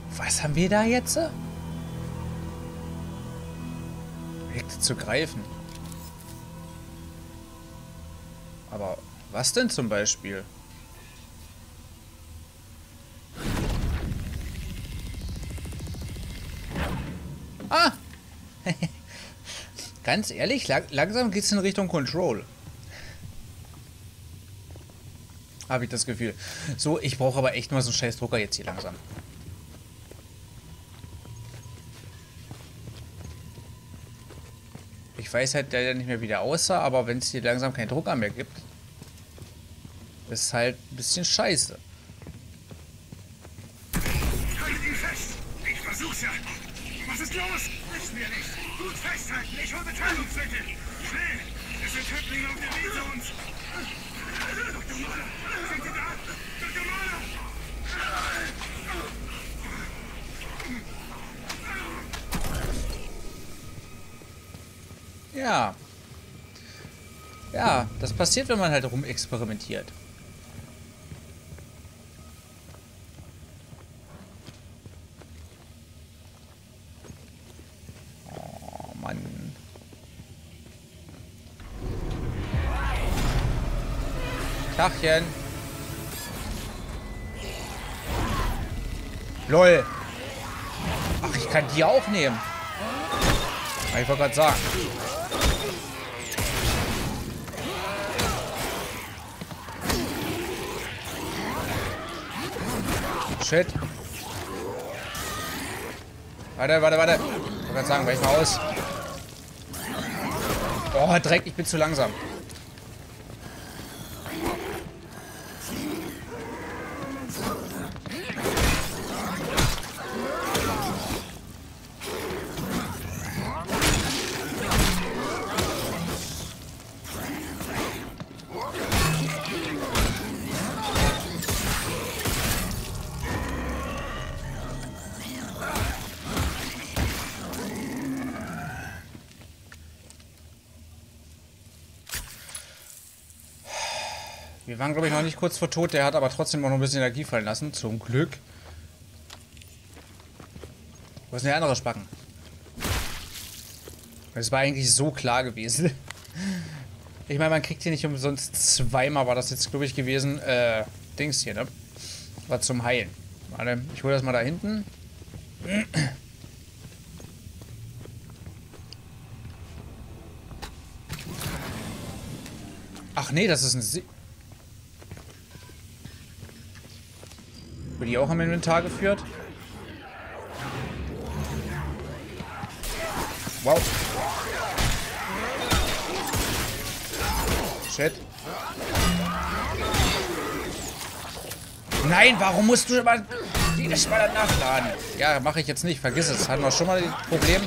Was haben wir da jetzt? Objekte zu greifen. Aber was denn zum Beispiel? Ah! Ganz ehrlich, langsam geht es in Richtung Control. Habe ich das Gefühl. So, ich brauche aber echt mal so einen scheiß Drucker jetzt hier langsam. Ich weiß halt leider nicht mehr, wie der aussah, aber wenn es hier langsam keinen Drucker mehr gibt, ist halt ein bisschen scheiße. Haltet ihn fest! Ich versuch's ja! Was ist los? Wissen wir nicht! Gut festhalten! Ich hole Betäubungsmittel! Schnell! Es sind Häftlinge auf dem Weg zu uns! Dr. Mahler! Sind Sie da? Dr. Mahler! Ja. Ja, das passiert, wenn man halt rumexperimentiert. Oh, Mann. Tachchen. LOL. Ach, ich kann die auch nehmen. Ich wollte gerade sagen. Shit. Warte. Ich wollte gerade sagen, weich mal aus. Oh, Dreck, ich bin zu langsam. Wir waren, glaube ich, noch nicht kurz vor Tod. Der hat aber trotzdem noch ein bisschen Energie fallen lassen. Zum Glück. Wo ist denn der andere Spacken? Das war eigentlich so klar gewesen. Ich meine, man kriegt hier nicht umsonst zweimal, war das jetzt, glaube ich, gewesen. Dings hier, ne? War zum Heilen. Warte, ich hole das mal da hinten. Ach nee, das ist ein Wird die auch am Inventar geführt? Wow. Shit. Nein, warum musst du immer jedes Mal danach laden? Ja, mache ich jetzt nicht. Vergiss es. Hatten wir schon mal das Problem.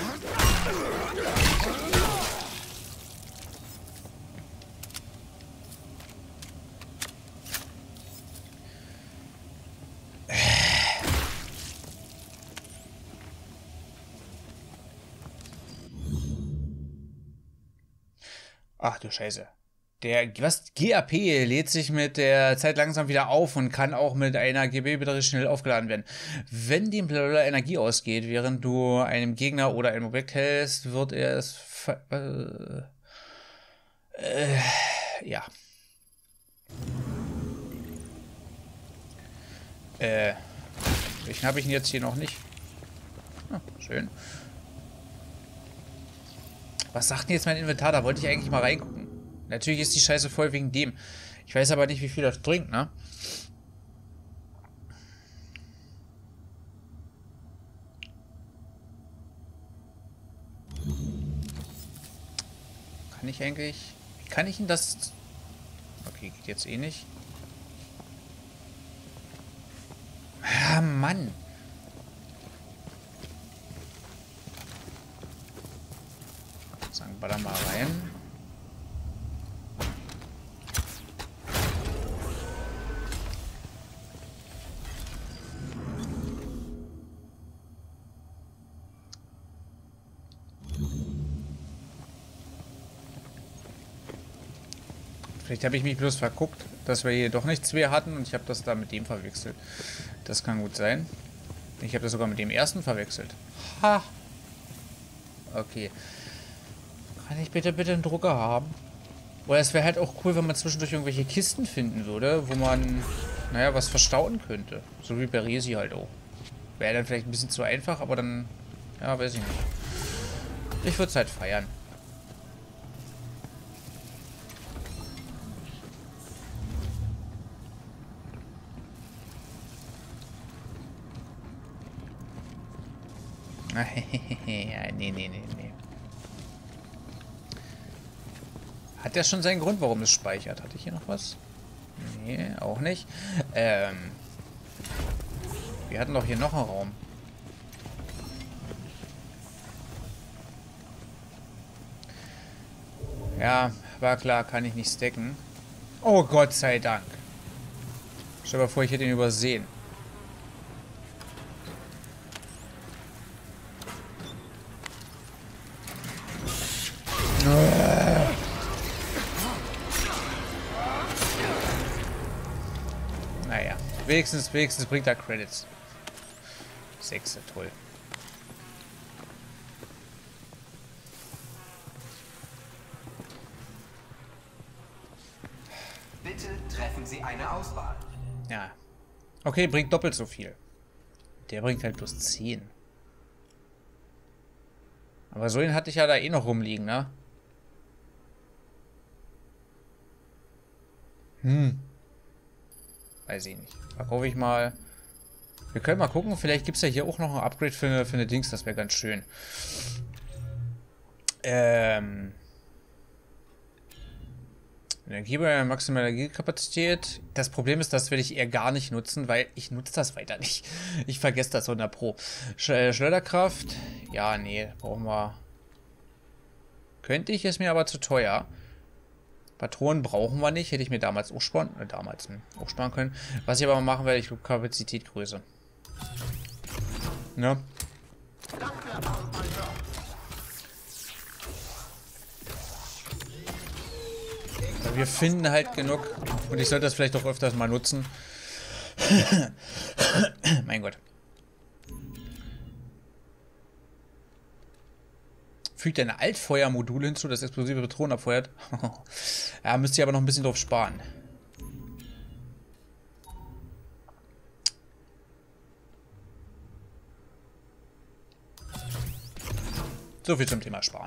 Ach du Scheiße. Der GAP lädt sich mit der Zeit langsam wieder auf und kann auch mit einer GB-Batterie schnell aufgeladen werden. Wenn dem blablabla Energie ausgeht, während du einem Gegner oder einem Objekt hältst, wird er es ja. Welchen habe ich denn jetzt hier noch nicht? Ah, schön. Was sagt denn jetzt mein Inventar? Da wollte ich eigentlich mal reingucken. Natürlich ist die Scheiße voll wegen dem. Ich weiß aber nicht, wie viel das bringt, ne? Kann ich eigentlich... Wie kann ich denn das... Okay, geht jetzt eh nicht. Ah, Mann. Sagen wir da mal rein. Vielleicht habe ich mich bloß verguckt, dass wir hier doch nicht zwei hatten und ich habe das da mit dem verwechselt. Das kann gut sein. Ich habe das sogar mit dem ersten verwechselt. Ha! Okay. Kann ich bitte einen Drucker haben? Oder es wäre halt auch cool, wenn man zwischendurch irgendwelche Kisten finden würde, wo man, naja, was verstauen könnte. So wie bei Resi halt auch. Wäre dann vielleicht ein bisschen zu einfach, aber dann, ja, weiß ich nicht. Ich würde es halt feiern. Ja, nee. Hat ja schon seinen Grund, warum es speichert. Hatte ich hier noch was? Nee, auch nicht. Wir hatten doch hier noch einen Raum. Ja, war klar, kann ich nicht stacken. Oh Gott sei Dank. Stell dir mal vor, ich hätte ihn übersehen. Naja, wenigstens bringt er Credits. 6, toll. Bitte treffen Sie eine Auswahl. Ja. Okay, bringt doppelt so viel. Der bringt halt bloß 10. Aber so einen hatte ich ja da eh noch rumliegen, ne? Weiß ich nicht. Verkaufe ich mal. Wir können mal gucken, vielleicht gibt es ja hier auch noch ein Upgrade für eine Dings, das wäre ganz schön. Energie bei maximaler Energiekapazität. Das Problem ist, das will ich eher gar nicht nutzen, weil ich nutze das weiter nicht. Ich vergesse das 100 Pro. Schleuderkraft. Ja, nee, brauchen wir. Könnte ich, ist mir aber zu teuer. Patronen brauchen wir nicht. Hätte ich mir damals auch sparen können. Was ich aber mal machen werde, ich glaube Kapazität Größe. Ne? Wir finden halt genug. Und ich sollte das vielleicht auch öfters mal nutzen. Mein Gott. Fügt ein Altfeuermodul hinzu, das explosive Patronen abfeuert. Ja, müsst ihr aber noch ein bisschen drauf sparen. So viel zum Thema Sparen.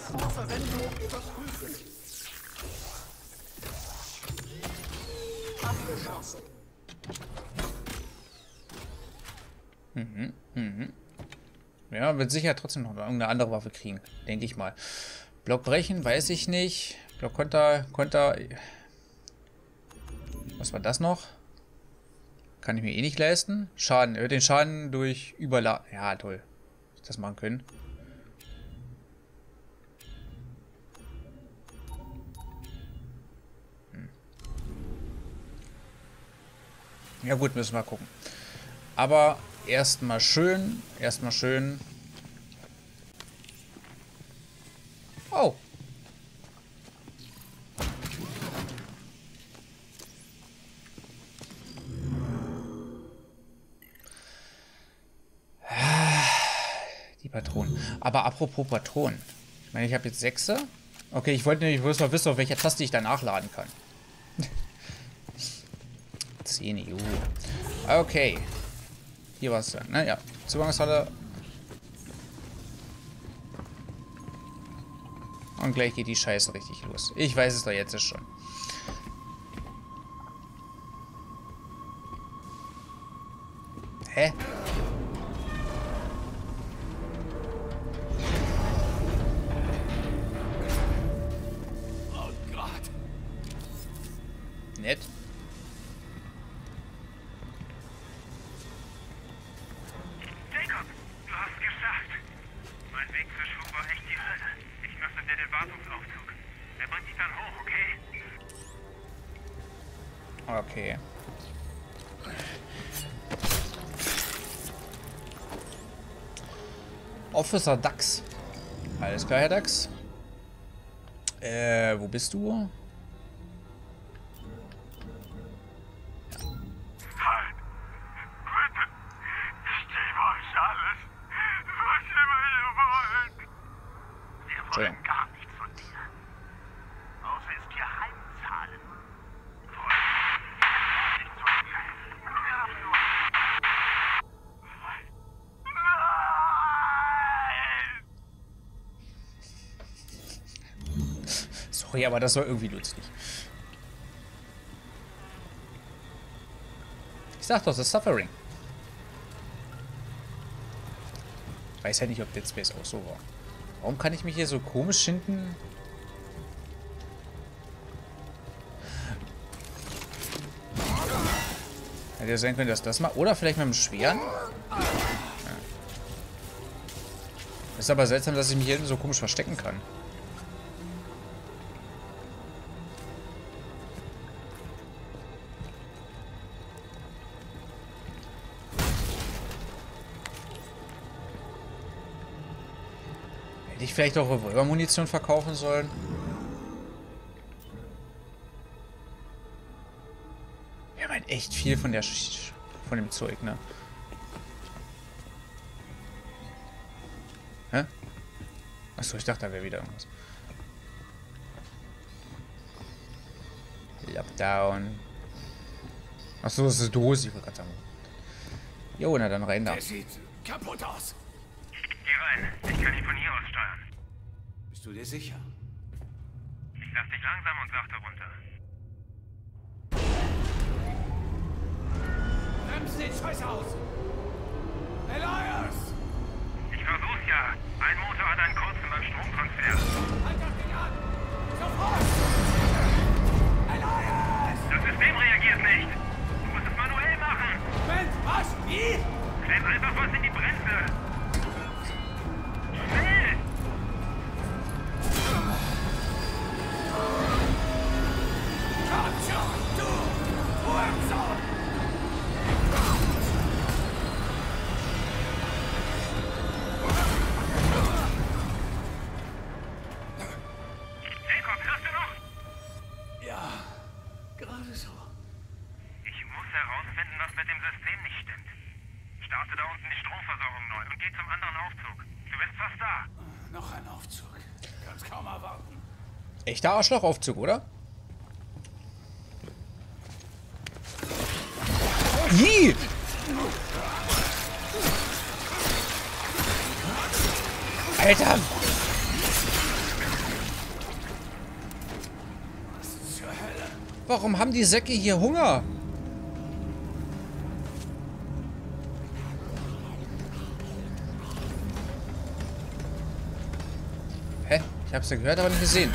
Ja, wird sicher trotzdem noch irgendeine andere Waffe kriegen. Denke ich mal. Block brechen, weiß ich nicht. Block Konter. Was war das noch? Kann ich mir eh nicht leisten. Schaden. Den Schaden durch Überladen. Ja, toll. Dass ich das machen können. Ja gut, müssen wir gucken. Aber erstmal schön. Oh. Die Patronen. Aber apropos Patronen. Ich meine, ich habe jetzt 6. Okay, ich wollte nämlich bloß noch wissen, auf welcher Taste ich da nachladen kann. 10, juhu. Okay. Hier war es dann, ne? Ja. Zugangshalle. Und gleich geht die Scheiße richtig los. Ich weiß es doch jetzt schon. Hä? Oh Gott. Nett. Jacob, du hast geschafft. Mein Weg zur Schwung war echt die Hölle. Ich mache dir den Wartungsaufzug. Er bringt dich dann hoch, okay? Okay. Officer Dax. Alles klar, Herr Dax. Wo bist du? Halt! Bitte! Steh mal Sorry, aber das war irgendwie lustig. Ich sag doch, das Suffering. Ich weiß ja nicht, ob Dead Space auch so war. Warum kann ich mich hier so komisch hinten... Hätte ja sein können, dass das mal... Oder vielleicht mit dem Schweren? Ja. Ist aber seltsam, dass ich mich hier hinten so komisch verstecken kann. Hätte ich vielleicht auch Revolvermunition verkaufen sollen? Wir haben halt echt viel von von dem Zeug, ne? Hä? Achso, ich dachte, da wäre wieder irgendwas. Lockdown. Achso, das ist eine Dose, ich wollte gerade sagen. Jo, na dann rein da. Der sieht kaputt aus. Geh rein. Ich kann ihn von hier aus steuern. Bist du dir sicher? Ich lass dich langsam und sachte runter. Bremsen den Scheiß aus! Elias! Ich versuch's ja. Ein Motor hat einen kurzen beim Stromtransfer. Halt das Ding an! Sofort! Elias! Das System reagiert nicht. Du musst es manuell machen. Moment, was? Wie? Klemm einfach was in die Bremse. Schnell! Komm schon, du! Hurensohn! Jacob, hörst du noch? Ja, gerade so. Ich muss herausfinden, was mit dem System nicht stimmt. Starte da unten die Stromversorgung neu und geh zum anderen Aufzug. Du bist fast da. Noch ein Aufzug. Kann's kaum erwarten. Echter Arschlochaufzug, oder? Ih! Alter! Zur Hölle. Warum haben die Säcke hier Hunger? Hä? Ich hab's ja gehört, aber nicht gesehen.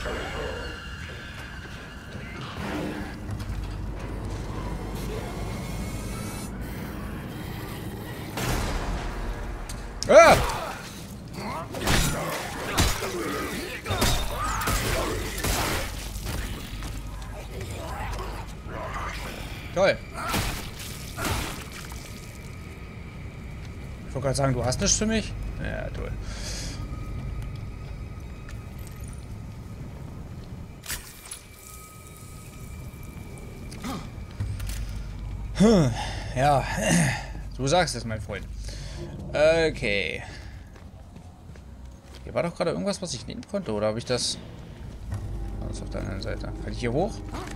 Ah! Toll. Ich wollte gerade sagen, du hast nichts für mich? Ja, toll. Ja, du sagst es, mein Freund. Okay. Hier war doch gerade irgendwas, was ich nehmen konnte, oder habe ich das... Das ist auf der anderen Seite. Kann ich hier hoch?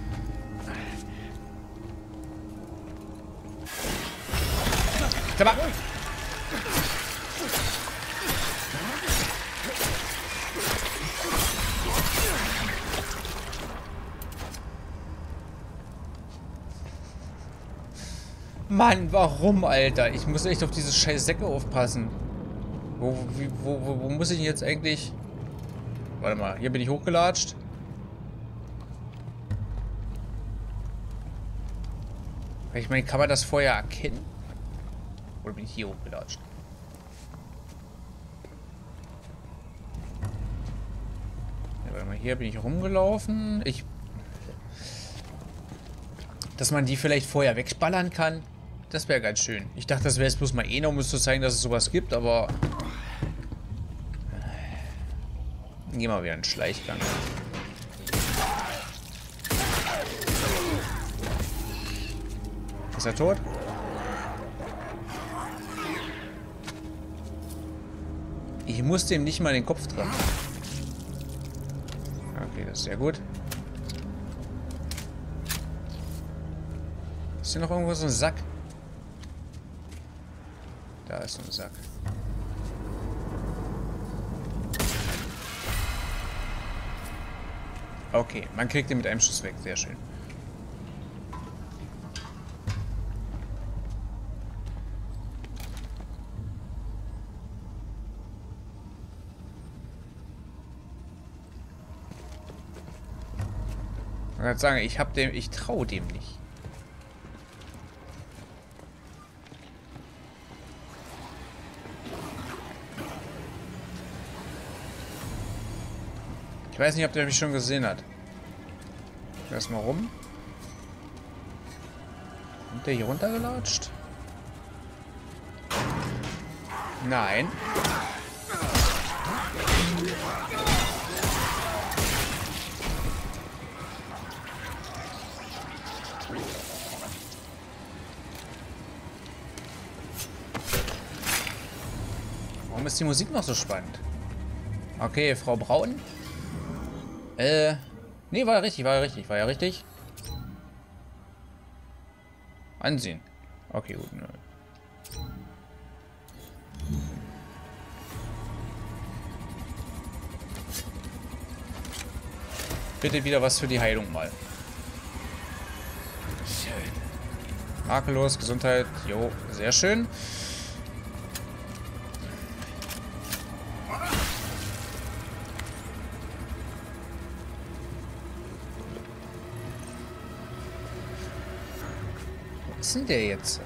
Sag mal. Mann, warum, Alter? Ich muss echt auf diese scheiß Säcke aufpassen. Wo muss ich denn jetzt eigentlich... Warte mal, hier bin ich hochgelatscht. Ich meine, kann man das vorher erkennen? Oder bin ich hier hochgelatscht? Ja, warte mal, hier bin ich rumgelaufen. Dass man die vielleicht vorher wegballern kann. Das wäre ganz schön. Ich dachte, das wäre jetzt bloß mal noch, um es zu zeigen, dass es sowas gibt, aber... Gehen wir wieder einen Schleichgang. Ist er tot? Ich muss dem nicht mal den Kopf treffen. Okay, das ist sehr gut. Ist hier noch irgendwo so ein Sack? Da ist so ein Sack. Okay, man kriegt den mit einem Schuss weg. Sehr schön. Ich kann sagen, ich traue dem nicht. Ich weiß nicht, ob der mich schon gesehen hat. Erstmal rum. Kommt der hier runtergelatscht? Nein. Warum ist die Musik noch so spannend? Okay, Frau Braun. Nee, war ja richtig. Ansehen. Okay, gut. Nö. Bitte wieder was für die Heilung mal. Schön. Makellos, Gesundheit. Jo, sehr schön. Was ist denn der jetzt?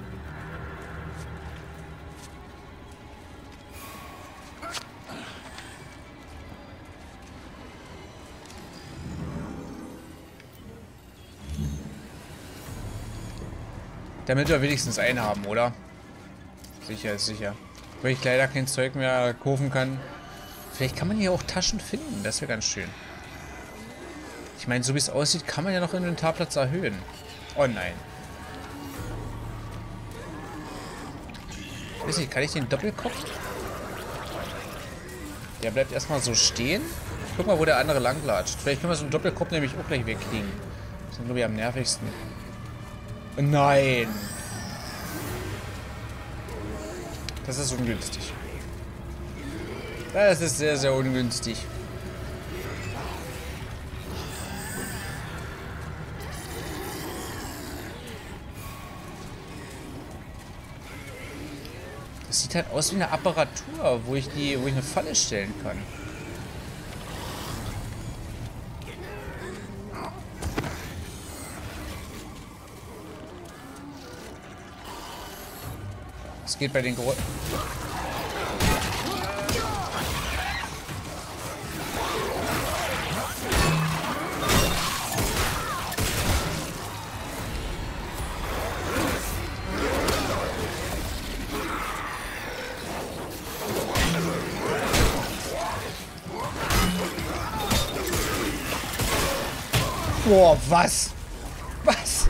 Damit wir wenigstens einen haben, oder? Sicher ist sicher. Weil ich leider kein Zeug mehr kaufen kann. Vielleicht kann man hier auch Taschen finden. Das wäre ganz schön. Ich meine, so wie es aussieht, kann man ja noch Inventarplatz erhöhen. Oh nein. Ich weiß nicht, kann ich den Doppelkopf? Der bleibt erstmal so stehen. Guck mal, wo der andere lang latscht. Vielleicht können wir so einen Doppelkopf nämlich auch gleich wegkriegen. Das ist, glaube ich, am nervigsten. Nein. Das ist ungünstig. Das ist sehr, sehr ungünstig. Das sieht halt aus wie eine Apparatur, wo ich eine Falle stellen kann. Es geht bei den Geräuschen. Boah, was? Was?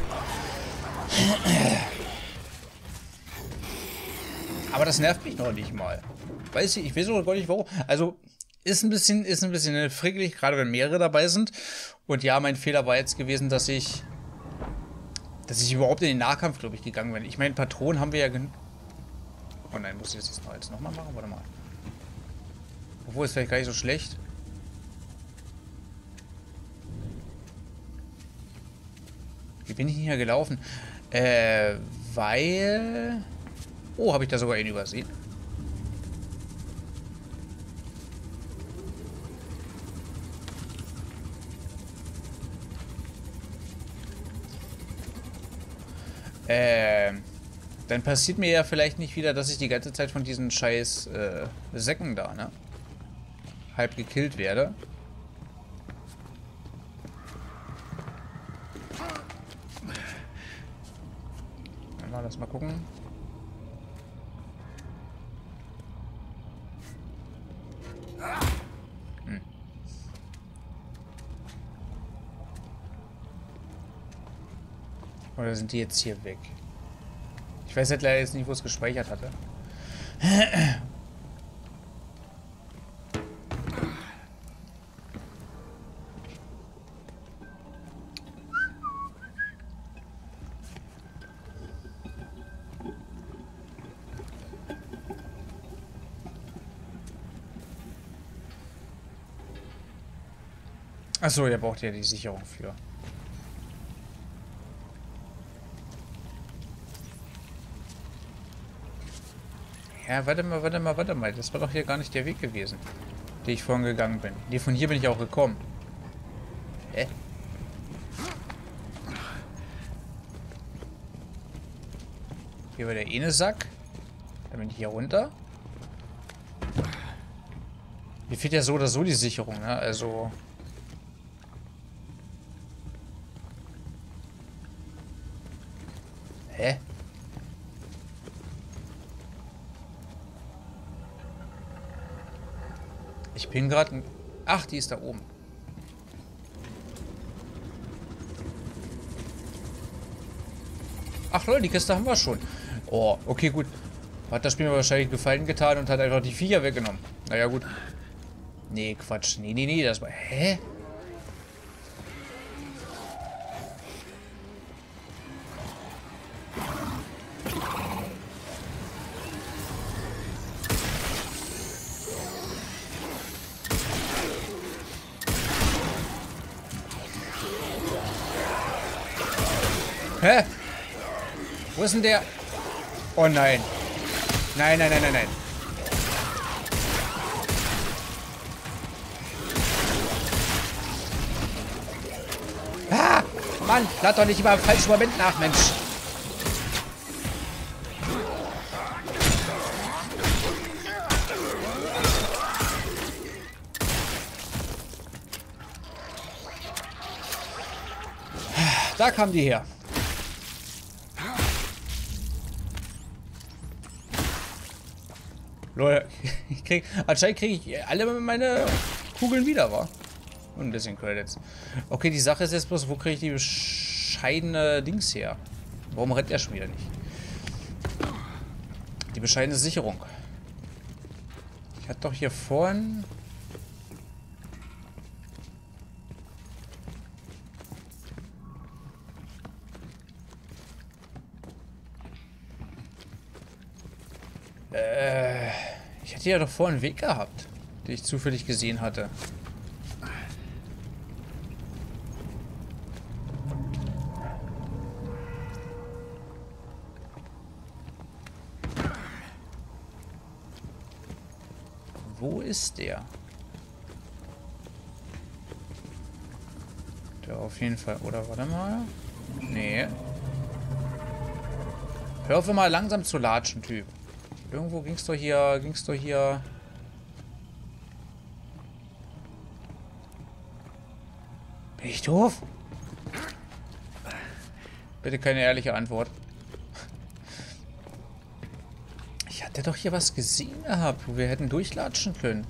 Aber das nervt mich noch nicht mal. Weiß ich weiß auch gar nicht warum. Also, ist ein bisschen frickelig, gerade wenn mehrere dabei sind. Und ja, mein Fehler war jetzt gewesen, dass ich überhaupt in den Nahkampf, glaube ich, gegangen bin. Ich meine, Patronen haben wir ja genug. Oh nein, muss ich das jetzt nochmal machen? Warte mal. Obwohl, ist vielleicht gar nicht so schlecht. Wie bin ich hier gelaufen? Weil... Oh, habe ich da sogar einen übersehen? Dann passiert mir ja vielleicht nicht wieder, dass ich die ganze Zeit von diesen scheiß Säcken da, ne? Halb gekillt werde. Lass mal gucken. Oder sind die jetzt hier weg? Ich weiß halt leider jetzt nicht, wo es gespeichert hatte. Achso, ihr braucht ja die Sicherung für. Ja, warte mal. Das war doch hier gar nicht der Weg gewesen, den ich vorhin gegangen bin. Nee, von hier bin ich auch gekommen. Hä? Hier war der eine Sack. Dann bin ich hier runter. Mir fehlt ja so oder so die Sicherung, ne? Also... Hä? Ich bin gerade... Ach, die ist da oben. Ach lol, die Kiste haben wir schon. Oh, okay, gut. Hat das Spiel mir wahrscheinlich Gefallen getan und hat einfach die Viecher weggenommen. Naja, gut. Nee, Quatsch. Nee, das war... Hä? Hä? Wo ist denn der? Oh nein. Nein. Ah! Mann, lad doch nicht immer im falschen Moment nach, Mensch. Da kamen die her. Leute, anscheinend kriege ich alle meine Kugeln wieder, wa? Und ein bisschen Credits. Okay, die Sache ist jetzt bloß, wo kriege ich die bescheidene Dings her? Warum rennt er schon wieder nicht? Die bescheidene Sicherung. Ich hatte doch hier vorhin... Ich hatte ja doch vorhin einen Weg gehabt, den ich zufällig gesehen hatte. Wo ist der? Der auf jeden Fall. Oder warte mal. Nee. Hör auf mal langsam zu latschen, Typ. Irgendwo ging's doch hier. Bin ich doof? Bitte keine ehrliche Antwort. Ich hatte doch hier was gesehen gehabt, wo wir hätten durchlatschen können.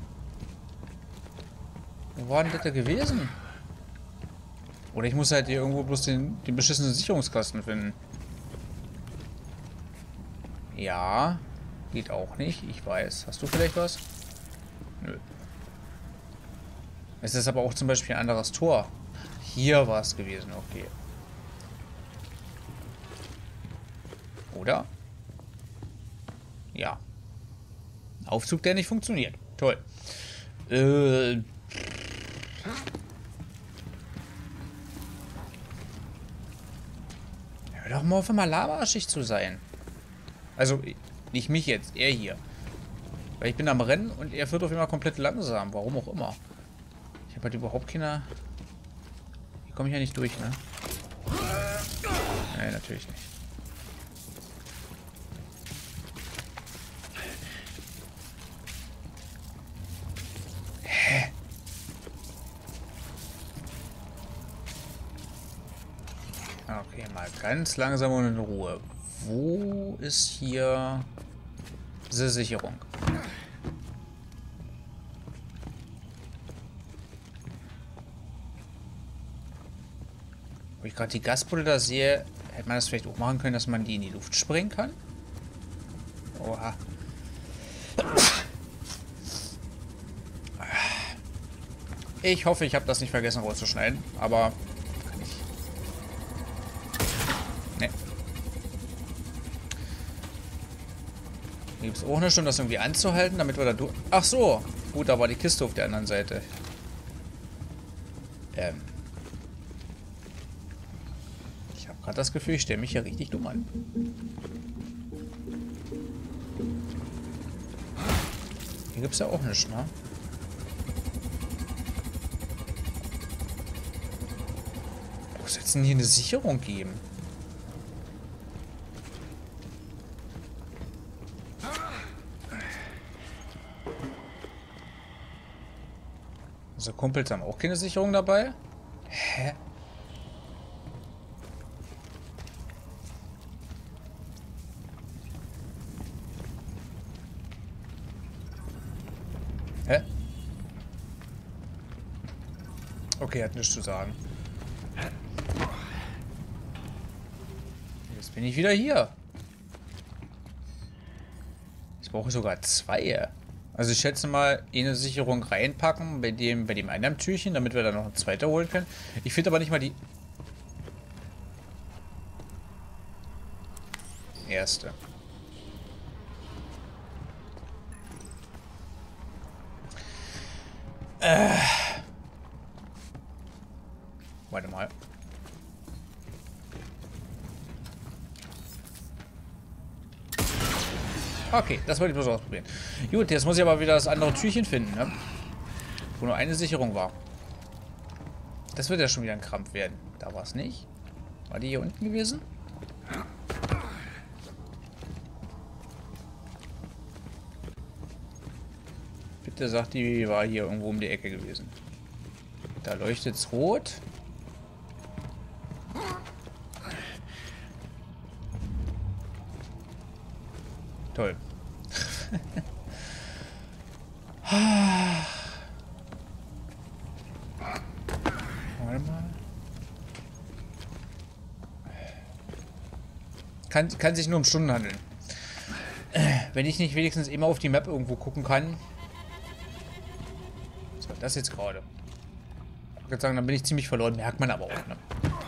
Wo war denn das da gewesen? Oder ich muss halt hier irgendwo bloß den beschissenen Sicherungskasten finden. Ja, geht auch nicht. Ich weiß. Hast du vielleicht was? Nö. Es ist aber auch zum Beispiel ein anderes Tor. Hier war es gewesen, okay. Oder? Ja. Aufzug, der nicht funktioniert. Toll. Hör doch mal auf, mal laberschig zu sein. Also, nicht mich jetzt, er hier. Weil ich bin am Rennen und er wird auf immer komplett langsam. Warum auch immer. Ich habe halt überhaupt keine... Hier komme ich ja nicht durch, ne? Nein, natürlich nicht. Hä? Okay, mal ganz langsam und in Ruhe. Wo ist hier diese Sicherung? Wo ich gerade die Gasbulle da sehe, hätte man das vielleicht auch machen können, dass man die in die Luft springen kann? Oha. Ich hoffe, ich habe das nicht vergessen rauszuschneiden, aber kann ich. Ne. Gibt es auch eine Stunde, das irgendwie anzuhalten, damit wir da durch... Ach so. Gut, da war die Kiste auf der anderen Seite. Ich habe gerade das Gefühl, ich stelle mich hier richtig dumm an. Hier gibt es ja auch nichts, ne? Wo soll es denn hier eine Sicherung geben? Unsere Kumpels haben auch keine Sicherung dabei? Hä? Hä? Okay, hat nichts zu sagen. Jetzt bin ich wieder hier. Jetzt brauche ich sogar zwei. Also ich schätze mal, eine Sicherung reinpacken bei dem einen Türchen, damit wir dann noch eine zweite holen können. Ich finde aber nicht mal die erste. Warte mal. Okay, das wollte ich bloß ausprobieren. Gut, jetzt muss ich aber wieder das andere Türchen finden, ne? Wo nur eine Sicherung war. Das wird ja schon wieder ein Krampf werden. Da war es nicht. War die hier unten gewesen? Bitte sagt, die war hier irgendwo um die Ecke gewesen. Da leuchtet es rot. Toll. Warte mal. Kann sich nur um Stunden handeln. Wenn ich nicht wenigstens immer auf die Map irgendwo gucken kann. Was war das jetzt gerade? Ich würde sagen, dann bin ich ziemlich verloren. Merkt man aber auch, ne?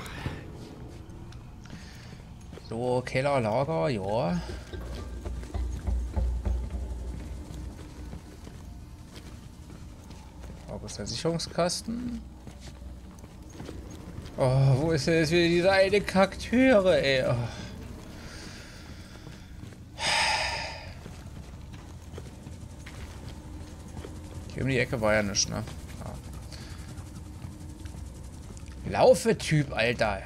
So, Keller, Lager, ja. Wo ist der Sicherungskasten? Oh, wo ist denn jetzt wieder diese eine Kakteure, ey? Oh. Hier um die Ecke war ja nichts, ne? Ja. Laufe-Typ, Alter.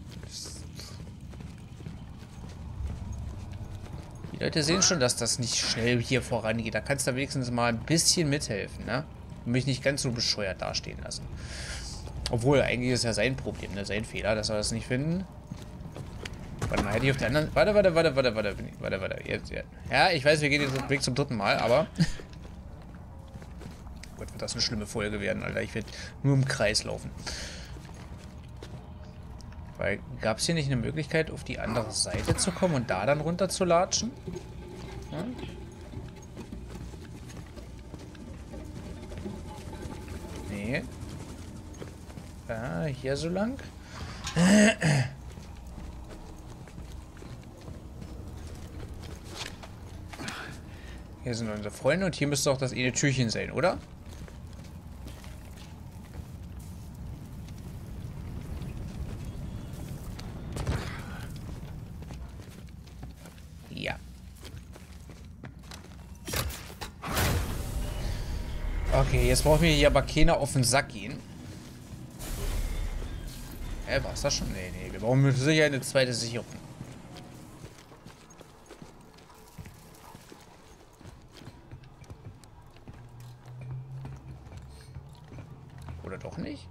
Die Leute sehen schon, dass das nicht schnell hier vorangeht. Da kannst du wenigstens mal ein bisschen mithelfen, ne? Und mich nicht ganz so bescheuert dastehen lassen. Obwohl, eigentlich ist ja sein Problem, ne? Sein Fehler, dass wir das nicht finden. Warte mal, hätte ich auf der anderen... Warte. Jetzt. Ja, ich weiß, wir gehen den Weg zum dritten Mal, aber... Gott, wird das eine schlimme Folge werden, Alter. Ich werde nur im Kreis laufen. Weil, gab es hier nicht eine Möglichkeit, auf die andere Seite zu kommen und da dann runter zu latschen? Hm? Nee. Hier so lang. Hier sind unsere Freunde und hier müsste auch das eine Türchen sein, oder? Ja. Okay, jetzt brauchen wir hier aber keiner auf den Sack gehen. War es das schon? Nee, wir brauchen mit Sicherheit eine zweite Sicherung. Oder doch nicht?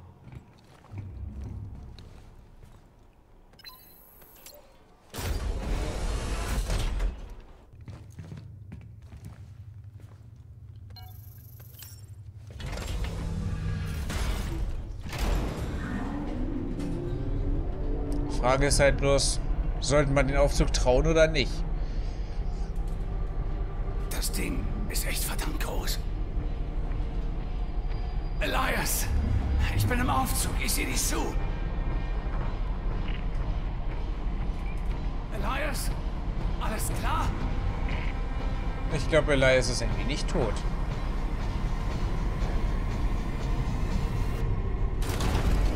Die Frage ist halt bloß, sollte man den Aufzug trauen oder nicht? Das Ding ist echt verdammt groß. Elias, ich bin im Aufzug. Ich sehe dich zu. Elias, alles klar? Ich glaube, Elias ist irgendwie nicht tot.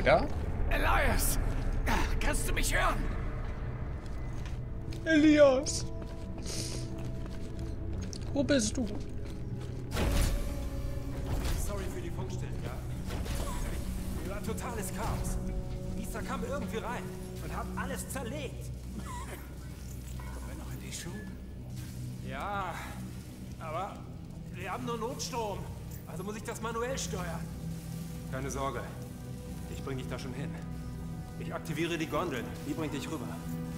Ja? Elias! Kannst du mich hören? Elias! Wo bist du? Sorry für die Funkstille, ja? Hier war totales Chaos. Lisa kam irgendwie rein und hat alles zerlegt. Kommen wir noch in die Schuhe? Ja, aber wir haben nur Notstrom. Also muss ich das manuell steuern. Keine Sorge. Ich bring dich da schon hin. Ich aktiviere die Gondel. Die bringt dich rüber.